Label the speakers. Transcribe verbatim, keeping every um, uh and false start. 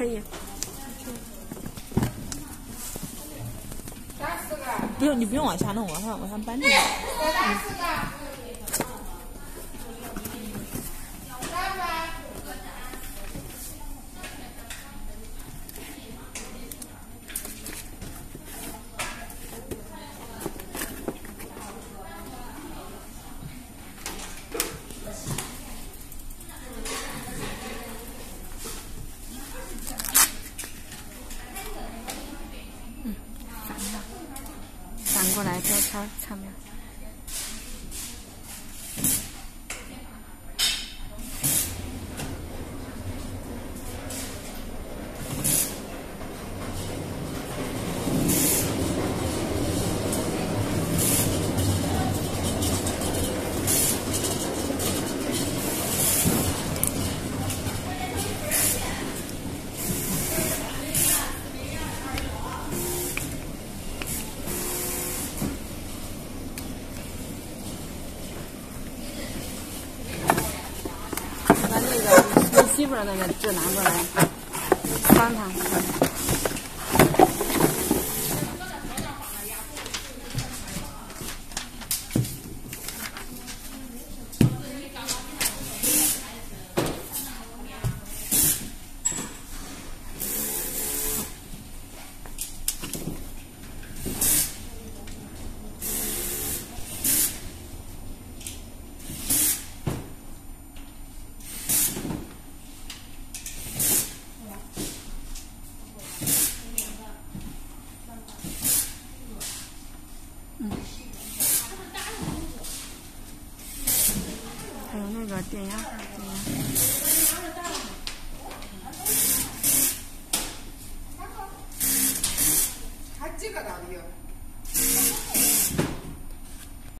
Speaker 1: 可以。不用，你不用往下弄，往上往上搬就行。嗯，反了，反过来交叉侧面。把那个你媳妇儿那个纸拿过来，帮她。嗯，还有那个电压，电压。
Speaker 2: 还几个道理？